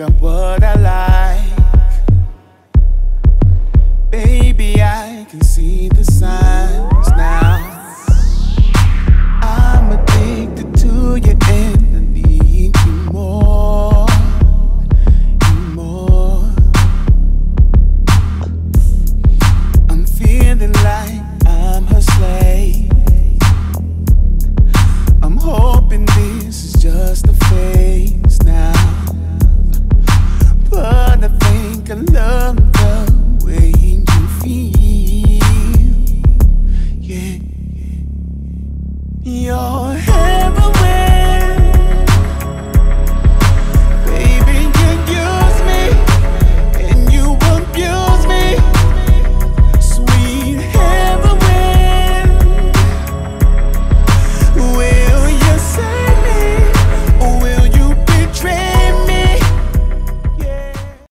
got what I like. Baby, I can see the signs now. I'm addicted to you and I need you more, more. I'm feeling like I'm her slave. I'm hoping this is just a phase now, but I think I love the way you feel, yeah. Your